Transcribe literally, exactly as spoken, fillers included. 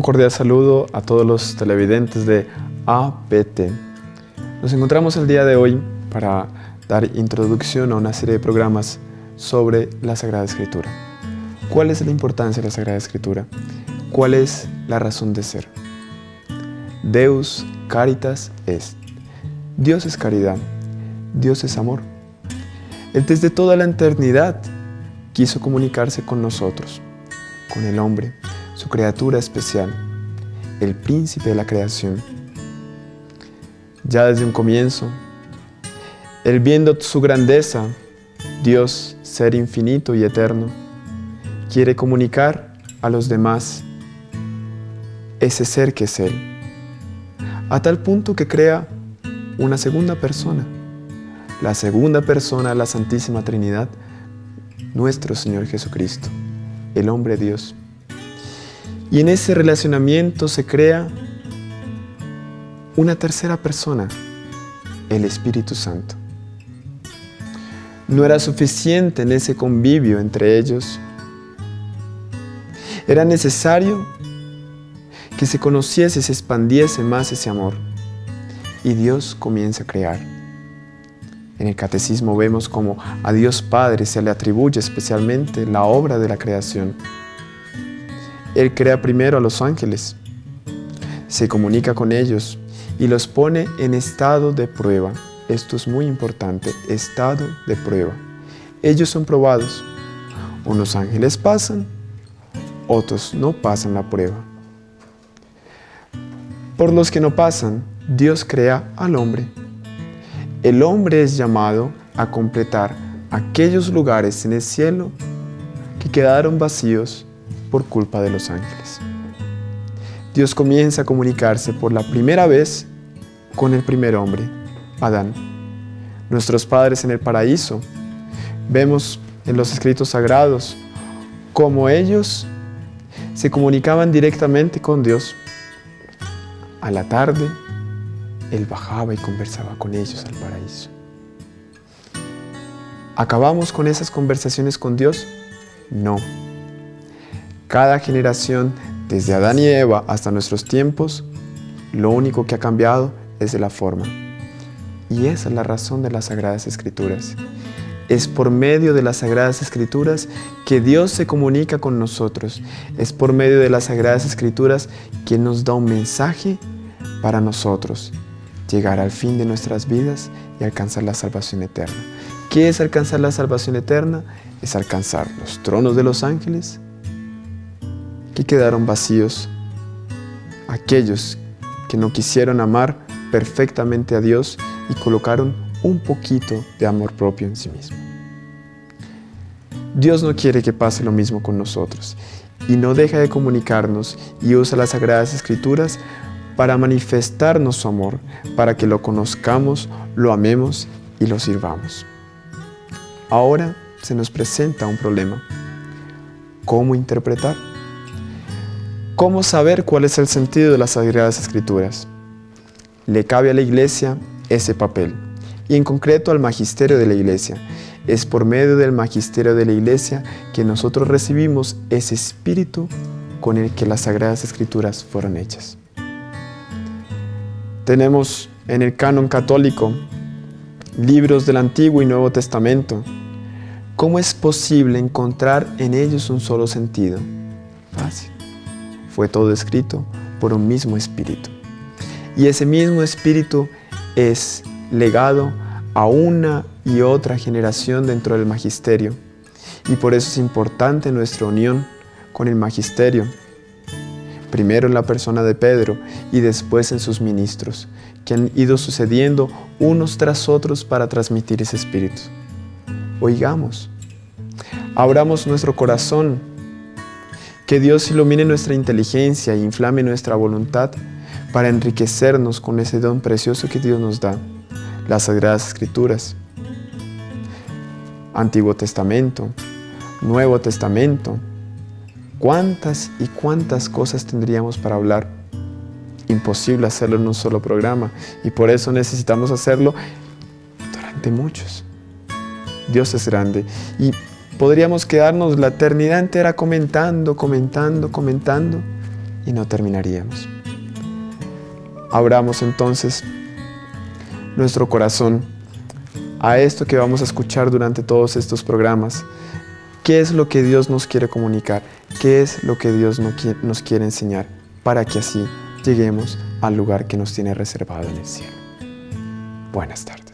cordial saludo a todos los televidentes de A P T. Nos encontramos el día de hoy para dar introducción a una serie de programas sobre la Sagrada Escritura. ¿Cuál es la importancia de la Sagrada Escritura? ¿Cuál es la razón de ser? Deus Caritas est. Dios es caridad, Dios es amor. Él desde toda la eternidad quiso comunicarse con nosotros, con el hombre, su criatura especial, el príncipe de la creación. Ya desde un comienzo, Él viendo su grandeza, Dios, ser infinito y eterno, quiere comunicar a los demás ese ser que es Él, a tal punto que crea una segunda persona, la segunda persona de la Santísima Trinidad, nuestro Señor Jesucristo, el hombre Dios. Y en ese relacionamiento se crea una tercera persona, el Espíritu Santo. No era suficiente en ese convivio entre ellos. Era necesario que se conociese, se expandiese más ese amor. Y Dios comienza a crear. En el Catecismo vemos como a Dios Padre se le atribuye especialmente la obra de la creación. Él crea primero a los ángeles, se comunica con ellos y los pone en estado de prueba. Esto es muy importante, estado de prueba. Ellos son probados. Unos ángeles pasan, otros no pasan la prueba. Por los que no pasan, Dios crea al hombre. El hombre es llamado a completar aquellos lugares en el cielo que quedaron vacíos por culpa de los ángeles. Dios comienza a comunicarse por la primera vez con el primer hombre, Adán. Nuestros padres en el paraíso, vemos en los escritos sagrados cómo ellos se comunicaban directamente con Dios. A la tarde, Él bajaba y conversaba con ellos al paraíso. ¿Acabamos con esas conversaciones con Dios? No. Cada generación, desde Adán y Eva hasta nuestros tiempos, lo único que ha cambiado es de la forma. Y esa es la razón de las Sagradas Escrituras. Es por medio de las Sagradas Escrituras que Dios se comunica con nosotros. Es por medio de las Sagradas Escrituras que nos da un mensaje para nosotros, llegar al fin de nuestras vidas y alcanzar la salvación eterna. ¿Qué es alcanzar la salvación eterna? Es alcanzar los tronos de los ángeles que quedaron vacíos, aquellos que no quisieron amar perfectamente a Dios y colocaron un poquito de amor propio en sí mismo. Dios no quiere que pase lo mismo con nosotros y no deja de comunicarnos y usa las Sagradas Escrituras para manifestarnos su amor, para que lo conozcamos, lo amemos y lo sirvamos. Ahora se nos presenta un problema. ¿Cómo interpretar? ¿Cómo saber cuál es el sentido de las Sagradas Escrituras? Le cabe a la Iglesia ese papel, y en concreto al magisterio de la Iglesia. Es por medio del magisterio de la Iglesia que nosotros recibimos ese espíritu con el que las Sagradas Escrituras fueron hechas. Tenemos en el canon católico libros del Antiguo y Nuevo Testamento. ¿Cómo es posible encontrar en ellos un solo sentido? Fácil. Fue todo escrito por un mismo espíritu. Y ese mismo espíritu es legado a una y otra generación dentro del magisterio. Y por eso es importante nuestra unión con el magisterio. Primero en la persona de Pedro y después en sus ministros, que han ido sucediendo unos tras otros para transmitir ese espíritu. Oigamos, abramos nuestro corazón, que Dios ilumine nuestra inteligencia e inflame nuestra voluntad para enriquecernos con ese don precioso que Dios nos da, las Sagradas Escrituras. Antiguo Testamento, Nuevo Testamento. ¿Cuántas y cuántas cosas tendríamos para hablar? Imposible hacerlo en un solo programa y por eso necesitamos hacerlo durante muchos. Dios es grande y podríamos quedarnos la eternidad entera comentando, comentando, comentando y no terminaríamos. Abramos entonces nuestro corazón a esto que vamos a escuchar durante todos estos programas. ¿Qué es lo que Dios nos quiere comunicar? ¿Qué es lo que Dios nos quiere enseñar? Para que así lleguemos al lugar que nos tiene reservado en el cielo. Buenas tardes.